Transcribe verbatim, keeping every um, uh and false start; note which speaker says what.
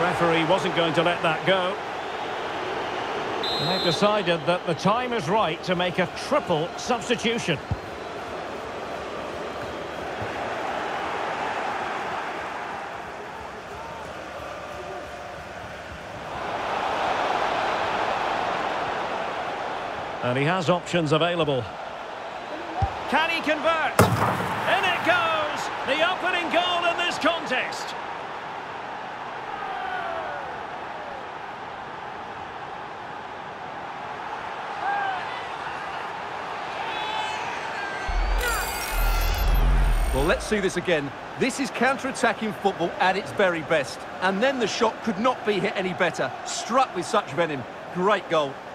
Speaker 1: referee wasn't going to let that go. And they've decided that the time is right to make a triple substitution. And he has options available. Can he convert? In it goes! The opening goal in this contest.
Speaker 2: Well, let's see this again. This is counter-attacking football at its very best. And then the shot could not be hit any better. Struck with such venom. Great goal.